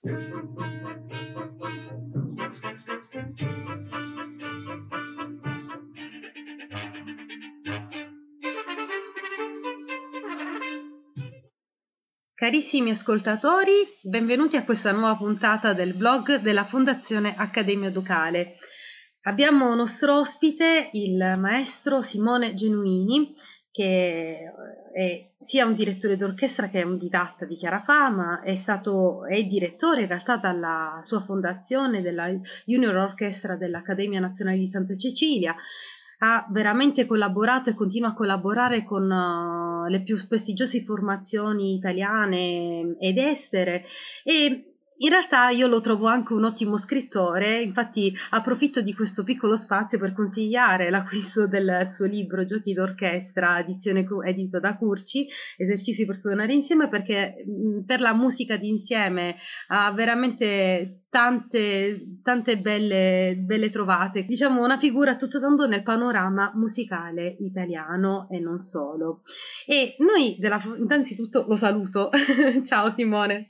Carissimi ascoltatori, benvenuti a questa nuova puntata del blog della Fondazione Accademia Ducale. Abbiamo nostro ospite il maestro Simone Genuini, che è sia un direttore d'orchestra che è un didatta di chiara fama, è direttore in realtà dalla sua fondazione della Junior Orchestra dell'Accademia Nazionale di Santa Cecilia. Ha veramente collaborato e continua a collaborare con le più prestigiose formazioni italiane ed estere, e in realtà io lo trovo anche un ottimo scrittore. Infatti approfitto di questo piccolo spazio per consigliare l'acquisto del suo libro Giochi d'orchestra, edizione edito da Curci, esercizi per suonare insieme, perché per la musica d'insieme ha veramente tante belle trovate, diciamo una figura a tutto tondo nel panorama musicale italiano e non solo. E noi innanzitutto lo saluto. Ciao Simone.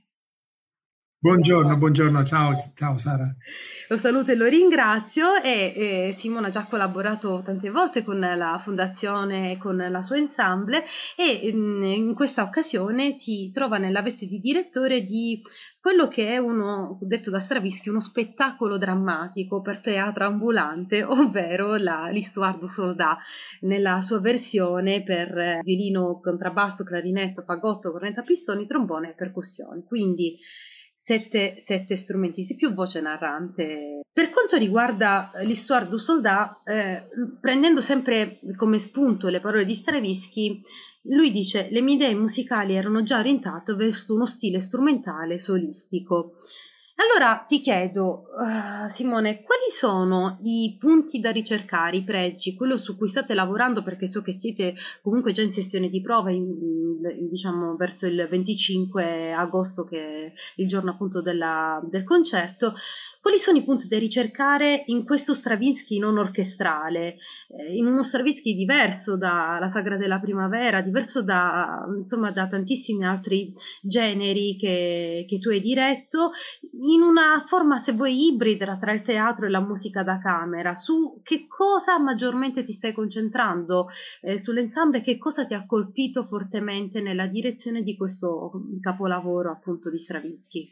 Buongiorno, ciao Sara. Lo saluto e lo ringrazio. Simone ha già collaborato tante volte con la fondazione e con la sua ensemble, e in questa occasione si trova nella veste di direttore di quello che è detto da Stravinsky, uno spettacolo drammatico per teatro ambulante, ovvero l'Histoire du Soldat, nella sua versione per violino, contrabbasso, clarinetto, fagotto, cornetta a pistoni, trombone e percussioni. Quindi sette strumentisti più voce narrante. Per quanto riguarda l'Histoire du Soldat, prendendo sempre come spunto le parole di Stravinsky, lui dice: le mie idee musicali erano già orientate verso uno stile strumentale solistico. Allora ti chiedo, Simone, quali sono i punti da ricercare, i pregi, quello su cui state lavorando, perché so che siete comunque già in sessione di prova, diciamo verso il 25 agosto, che è il giorno appunto del concerto. Quali sono i punti da ricercare in questo Stravinsky non orchestrale, in uno Stravinsky diverso dalla Sagra della Primavera, diverso da tantissimi altri generi che tu hai diretto, in una forma, se vuoi, ibrida tra il teatro e la musica da camera? Su che cosa maggiormente ti stai concentrando sull'ensemble? Che cosa ti ha colpito fortemente nella direzione di questo capolavoro appunto di Stravinsky?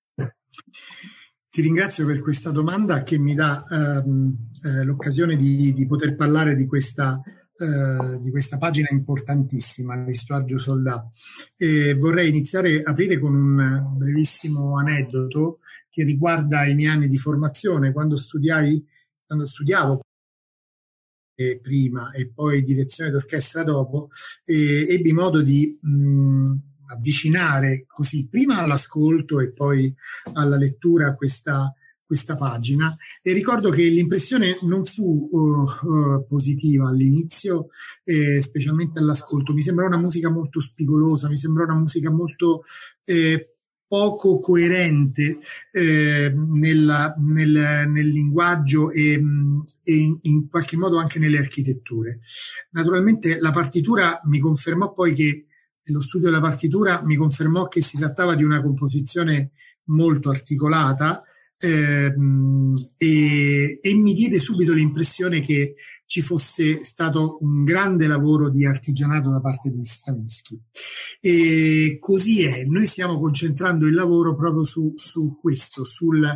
Ti ringrazio per questa domanda che mi dà l'occasione di poter parlare di questa pagina importantissima, l'Histoire du Soldat. Vorrei aprire con un brevissimo aneddoto che riguarda i miei anni di formazione. Quando studiavo prima e poi direzione d'orchestra dopo, ebbi modo di avvicinare così prima all'ascolto e poi alla lettura questa pagina, e ricordo che l'impressione non fu positiva all'inizio, specialmente all'ascolto. Mi sembrò una musica molto spigolosa, mi sembrò una musica molto poco coerente nel linguaggio e in qualche modo anche nelle architetture. Naturalmente la partitura mi confermò poi che lo studio della partitura mi confermò che si trattava di una composizione molto articolata, e mi diede subito l'impressione che ci fosse stato un grande lavoro di artigianato da parte di Stravinsky. E così è. Noi stiamo concentrando il lavoro proprio su questo, sul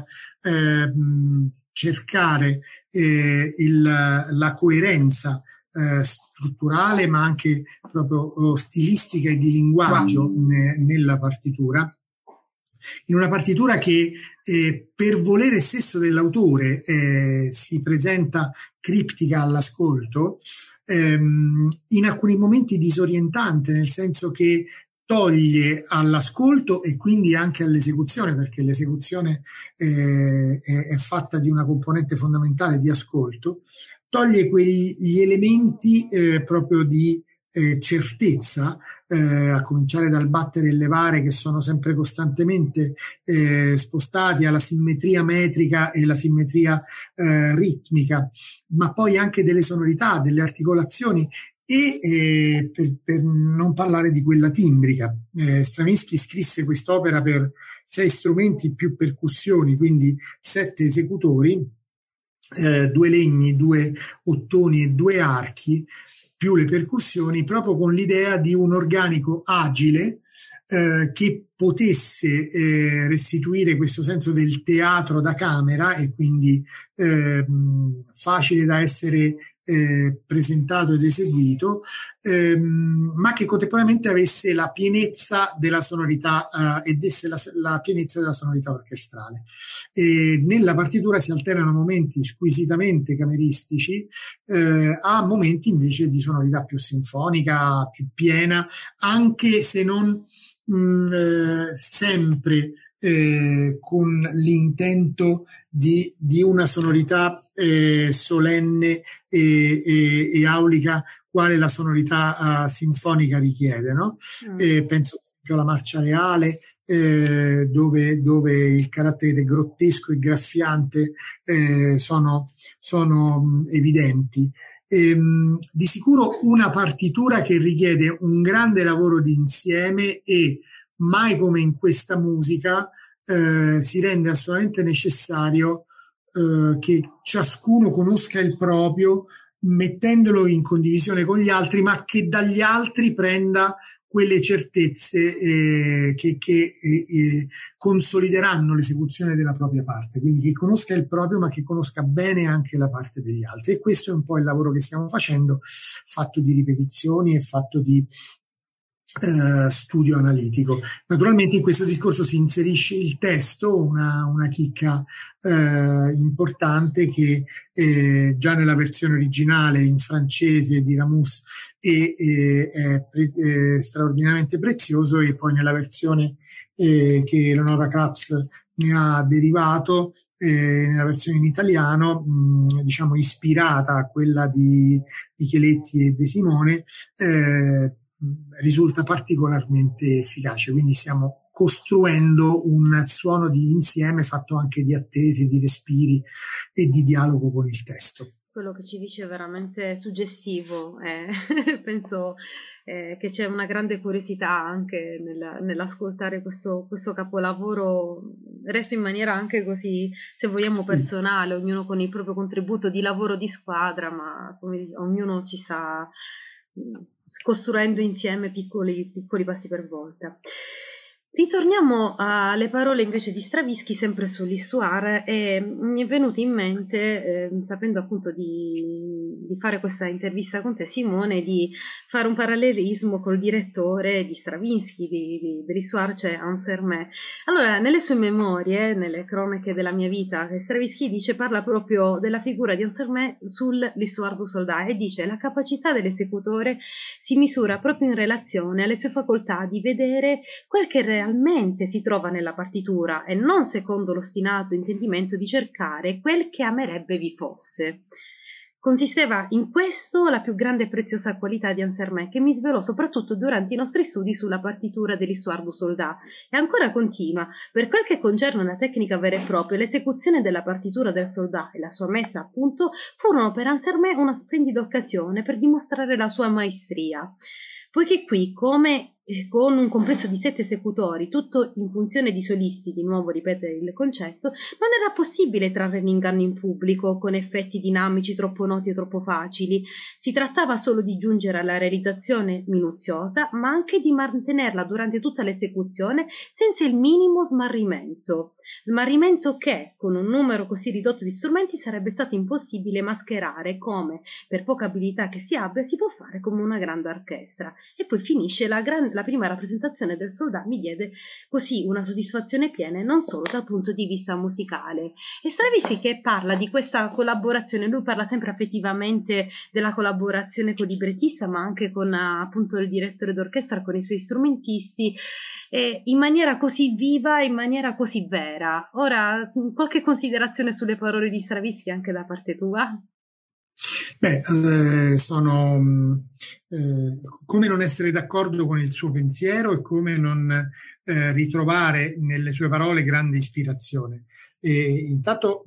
cercare la coerenza strutturale, ma anche proprio stilistica e di linguaggio nella partitura, in una partitura che per volere stesso dell'autore si presenta criptica all'ascolto, in alcuni momenti disorientante, nel senso che toglie all'ascolto e quindi anche all'esecuzione, perché l'esecuzione è fatta di una componente fondamentale di ascolto, toglie quegli elementi proprio di certezza, a cominciare dal battere e levare, che sono sempre costantemente spostati alla simmetria metrica e la simmetria ritmica, ma poi anche delle sonorità, delle articolazioni per non parlare di quella timbrica. Stravinsky scrisse quest'opera per 6 strumenti più percussioni, quindi 7 esecutori, 2 legni, 2 ottoni e 2 archi, più le percussioni, proprio con l'idea di un organico agile che potesse restituire questo senso del teatro da camera e quindi facile da essere presentato ed eseguito, ma che contemporaneamente avesse la pienezza della sonorità e desse la pienezza della sonorità orchestrale. Nella partitura si alternano momenti squisitamente cameristici a momenti invece di sonorità più sinfonica, più piena, anche se non sempre con l'intento di una sonorità solenne e aulica, quale la sonorità sinfonica richiede, no? Penso alla Marcia Reale, dove il carattere grottesco e graffiante sono evidenti. Di sicuro una partitura che richiede un grande lavoro di insieme e mai come in questa musica si rende assolutamente necessario che ciascuno conosca il proprio, mettendolo in condivisione con gli altri, ma che dagli altri prenda quelle certezze che consolideranno l'esecuzione della propria parte, quindi che conosca il proprio ma che conosca bene anche la parte degli altri. E questo è un po' il lavoro che stiamo facendo, fatto di ripetizioni e fatto di studio analitico. Naturalmente in questo discorso si inserisce il testo, una chicca importante che già nella versione originale in francese di Ramus è straordinariamente prezioso, e poi nella versione che Eleonora Katz ne ha derivato, nella versione in italiano, diciamo ispirata a quella di Micheletti e De Simone, risulta particolarmente efficace. Quindi stiamo costruendo un suono di insieme fatto anche di attese, di respiri e di dialogo con il testo. Quello che ci dice è veramente suggestivo, penso che c'è una grande curiosità anche nell'ascoltare questo capolavoro, reso in maniera anche così, se vogliamo, personale, ognuno con il proprio contributo di lavoro di squadra, ma come ognuno ci sta costruendo insieme piccoli passi per volta. Ritorniamo alle parole invece di Stravinsky, sempre sull'Histoire, e mi è venuto in mente, sapendo appunto di fare questa intervista con te, Simone, di fare un parallelismo col direttore di Stravinsky, dell'Histoire, cioè Hans Hermé. Allora, nelle sue memorie, nelle cronache della mia vita, Stravinsky parla proprio della figura di Hans Hermé sull'Histoire du Soldat, e dice: la capacità dell'esecutore si misura proprio in relazione alle sue facoltà di vedere quel che realmente si trova nella partitura e non secondo l'ostinato intendimento di cercare quel che amerebbe vi fosse. Consisteva in questo la più grande e preziosa qualità di Hans Hermé, che mi svelò soprattutto durante i nostri studi sulla partitura dell'Histoire du Soldat. E ancora continua: per quel che concerne la tecnica vera e propria, l'esecuzione della partitura del Soldat e la sua messa a punto furono per Hans Hermé una splendida occasione per dimostrare la sua maestria. Poiché qui, come con un complesso di 7 esecutori, tutto in funzione di solisti, di nuovo ripetere il concetto, non era possibile trarre in inganno in pubblico con effetti dinamici troppo noti o troppo facili. Si trattava solo di giungere alla realizzazione minuziosa, ma anche di mantenerla durante tutta l'esecuzione senza il minimo smarrimento. Smarrimento che, con un numero così ridotto di strumenti, sarebbe stato impossibile mascherare, come, per poca abilità che si abbia, si può fare come una grande orchestra. E poi finisce: la prima rappresentazione del Soldat mi diede così una soddisfazione piena, non solo dal punto di vista musicale. E Stravinsky, che parla di questa collaborazione, lui parla sempre affettivamente della collaborazione con il librettista, ma anche con appunto il direttore d'orchestra, con i suoi strumentisti, in maniera così viva, in maniera così vera. Ora, qualche considerazione sulle parole di Stravinsky anche da parte tua? Beh, come non essere d'accordo con il suo pensiero e come non ritrovare nelle sue parole grande ispirazione. Intanto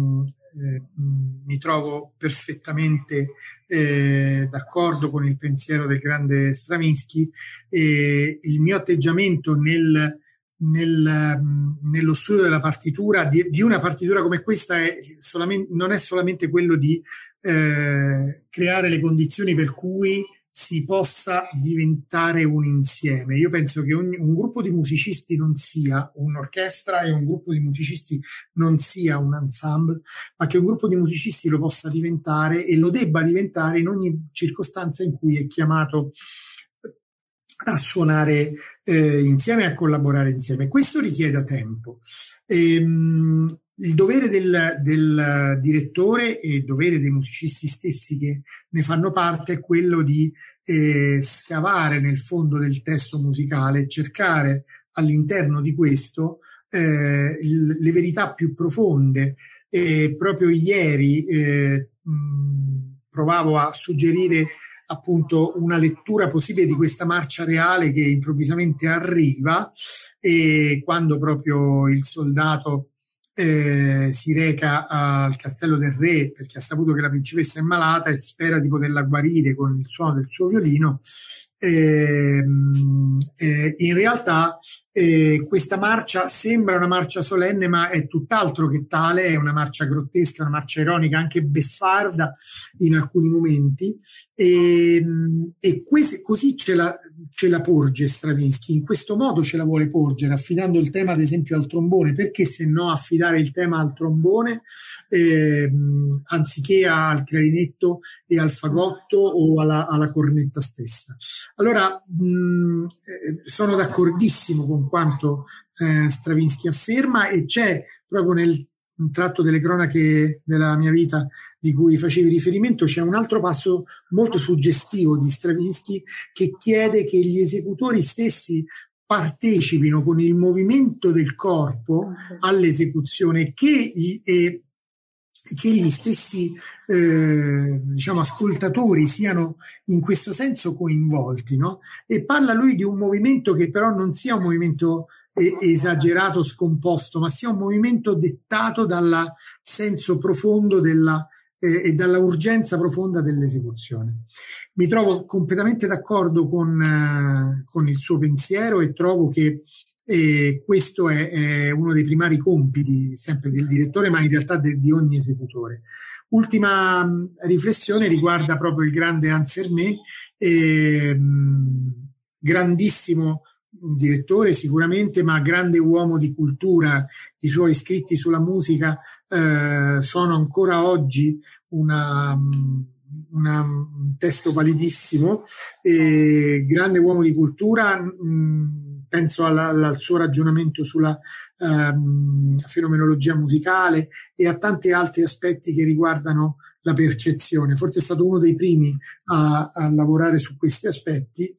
mi trovo perfettamente d'accordo con il pensiero del grande Stravinsky, e il mio atteggiamento nel nello studio della partitura, di una partitura come questa, non è solamente quello di creare le condizioni per cui si possa diventare un insieme. Io penso che un gruppo di musicisti non sia un'orchestra e un gruppo di musicisti non sia un ensemble, ma che un gruppo di musicisti lo possa diventare e lo debba diventare in ogni circostanza in cui è chiamato a suonare insieme e a collaborare insieme. Questo richiede tempo. Il dovere del direttore e il dovere dei musicisti stessi che ne fanno parte è quello di scavare nel fondo del testo musicale e cercare all'interno di questo le verità più profonde. Proprio ieri provavo a suggerire appunto una lettura possibile di questa marcia reale che improvvisamente arriva, e quando proprio il soldato si reca al castello del re perché ha saputo che la principessa è malata e spera di poterla guarire con il suono del suo violino, in realtà questa marcia sembra una marcia solenne, ma è tutt'altro che tale, è una marcia grottesca, una marcia ironica, anche beffarda in alcuni momenti, e così ce la porge Stravinsky, in questo modo ce la vuole porgere, affidando il tema ad esempio al trombone. Perché se no affidare il tema al trombone anziché al clarinetto e al fagotto o alla cornetta stessa? Allora, sono d'accordissimo con quanto Stravinsky afferma, e c'è proprio nel tratto delle cronache della mia vita di cui facevi riferimento, c'è un altro passo molto suggestivo di Stravinsky che chiede che gli esecutori stessi partecipino con il movimento del corpo all'esecuzione, che gli stessi diciamo ascoltatori siano in questo senso coinvolti, no? E parla lui di un movimento che però non sia un movimento esagerato, scomposto, ma sia un movimento dettato dal senso profondo e dalla urgenza profonda dell'esecuzione. Mi trovo completamente d'accordo con il suo pensiero, e trovo che questo è uno dei primari compiti sempre del direttore, ma in realtà di ogni esecutore. Ultima riflessione riguarda proprio il grande Hans Hermé, grandissimo direttore sicuramente, ma grande uomo di cultura. I suoi scritti sulla musica sono ancora oggi un testo validissimo, grande uomo di cultura. Penso al suo ragionamento sulla fenomenologia musicale e a tanti altri aspetti che riguardano la percezione. Forse è stato uno dei primi a lavorare su questi aspetti,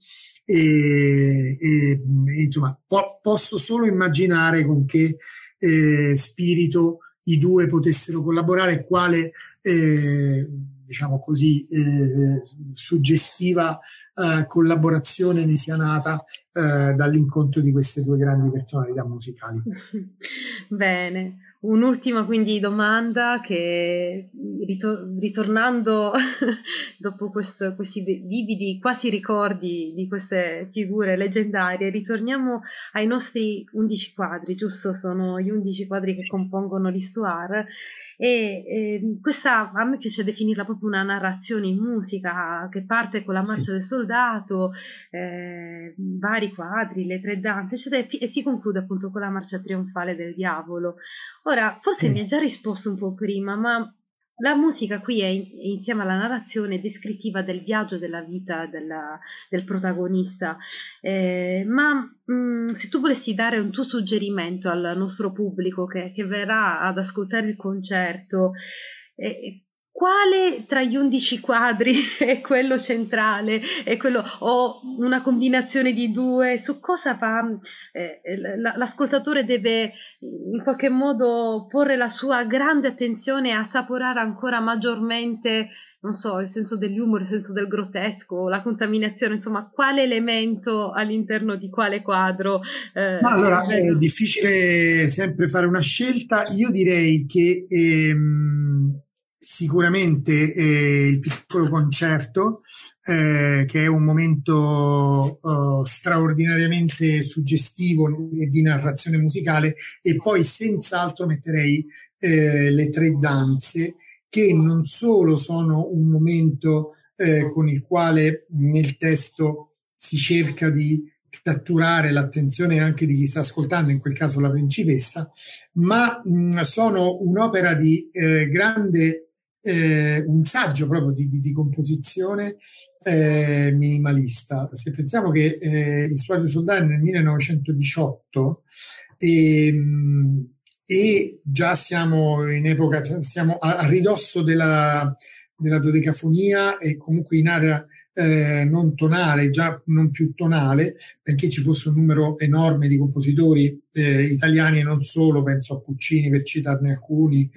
e insomma posso solo immaginare con che spirito i due potessero collaborare, quale diciamo così suggestiva collaborazione ne sia nata dall'incontro di queste due grandi personalità musicali. Bene, un'ultima quindi domanda che ritornando dopo questi vividi quasi ricordi di queste figure leggendarie, ritorniamo ai nostri 11 quadri, giusto? Sono gli 11 quadri che compongono l'Histoire, e questa a me piace definirla proprio una narrazione in musica che parte con la marcia del soldato, vari quadri, le tre danze eccetera, e si conclude appunto con la marcia trionfale del diavolo. Ora, forse mi hai già risposto un po' prima, ma la musica qui è insieme alla narrazione descrittiva del viaggio della vita del protagonista, ma se tu volessi dare un tuo suggerimento al nostro pubblico che verrà ad ascoltare il concerto, quale tra gli 11 quadri è quello centrale, o una combinazione di due? Su cosa l'ascoltatore deve in qualche modo porre la sua grande attenzione e assaporare ancora maggiormente, non so, il senso dell'umore, il senso del grottesco, la contaminazione, insomma, quale elemento all'interno di quale quadro? Ma allora è difficile sempre fare una scelta. Io direi che sicuramente il piccolo concerto, che è un momento straordinariamente suggestivo e di narrazione musicale, e poi senz'altro metterei le tre danze, che non solo sono un momento con il quale nel testo si cerca di catturare l'attenzione anche di chi sta ascoltando, in quel caso la principessa, ma sono un'opera di grande, un saggio proprio di composizione minimalista. Se pensiamo che il Suadio Soldà è nel 1918 e già siamo in epoca, siamo a ridosso della dodecafonia e comunque in area non tonale, già non più tonale, perché ci fosse un numero enorme di compositori italiani e non solo, penso a Puccini per citarne alcuni,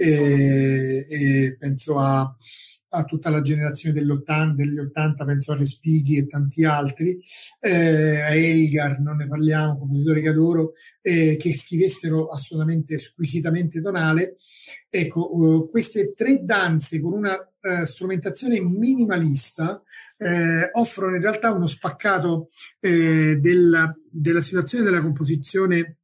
penso a tutta la generazione degli 80, penso a Respighi e tanti altri, a Elgar, non ne parliamo, compositori che adoro, che scrivessero assolutamente squisitamente tonale. Ecco, queste tre danze con una strumentazione minimalista offrono in realtà uno spaccato della situazione della composizione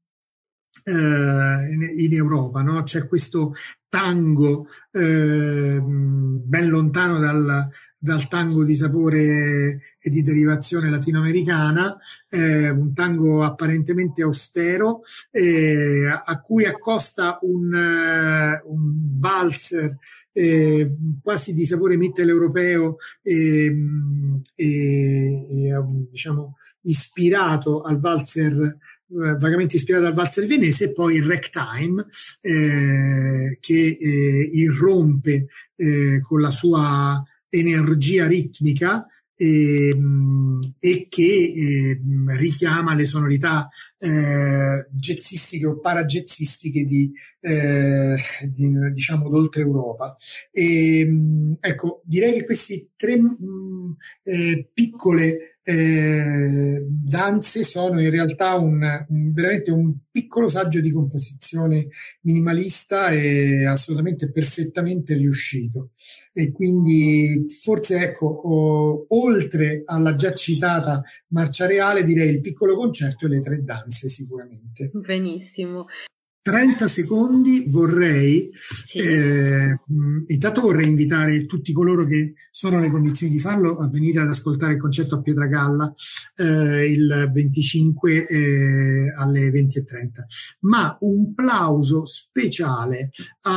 in Europa, no? C'è questo tango ben lontano dal tango di sapore e di derivazione latinoamericana, un tango apparentemente austero, a cui accosta un valzer quasi di sapore mitteleuropeo diciamo ispirato al valzer, vagamente ispirato al valzer viennese, e poi il ragtime che irrompe con la sua energia ritmica e che richiama le sonorità jazzistiche o parajazzistiche diciamo d'oltre Europa. Ecco, direi che questi tre piccole danze sono in realtà veramente un piccolo saggio di composizione minimalista e assolutamente perfettamente riuscito. E quindi forse, ecco, oltre alla già citata Marcia Reale, direi il piccolo concerto e le tre danze sicuramente. Benissimo. 30 secondi vorrei, sì. Intanto vorrei invitare tutti coloro che sono nelle condizioni di farlo a venire ad ascoltare il concerto a Pietragalla il 25 alle 20:30, ma un plauso speciale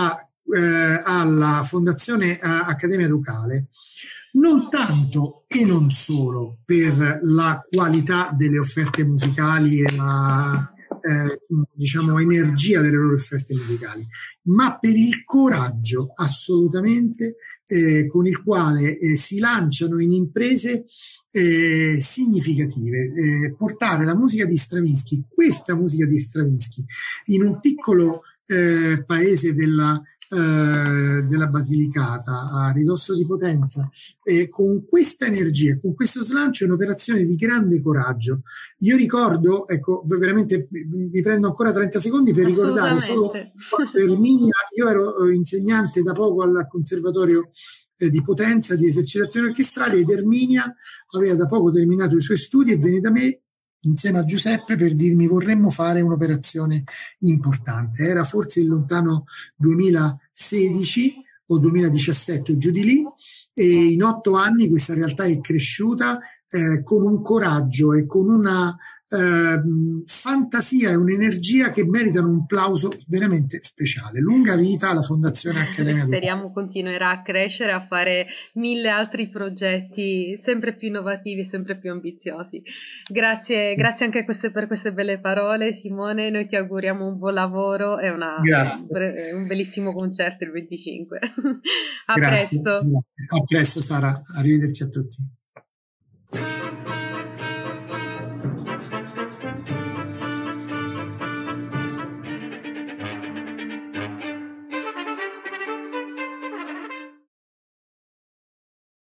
alla Fondazione Accademia Ducale, non tanto e non solo per la qualità delle offerte musicali e la diciamo energia delle loro offerte musicali, ma per il coraggio assolutamente con il quale si lanciano in imprese significative. Portare la musica di Stravinsky, questa musica di Stravinsky, in un piccolo paese della Basilicata a ridosso di Potenza, con questa energia, con questo slancio, è un'operazione di grande coraggio. Io ricordo, ecco, veramente vi prendo ancora 30 secondi per ricordare solo Erminia. Io ero insegnante da poco al Conservatorio di Potenza di esercitazioni orchestrali, ed Erminia aveva da poco terminato i suoi studi e venne da me insieme a Giuseppe per dirmi: vorremmo fare un'operazione importante. Era forse il lontano 2016 o 2017, giù di lì, e in 8 anni questa realtà è cresciuta con un coraggio e con una fantasia e un'energia che meritano un plauso veramente speciale. Lunga vita alla Fondazione Accademia. Speriamo continuerà a crescere, a fare 1000 altri progetti sempre più innovativi, sempre più ambiziosi. Grazie anche per queste belle parole, Simone. Noi ti auguriamo un buon lavoro e un bellissimo concerto il 25. A presto. Grazie. A presto, Sara. Arrivederci a tutti.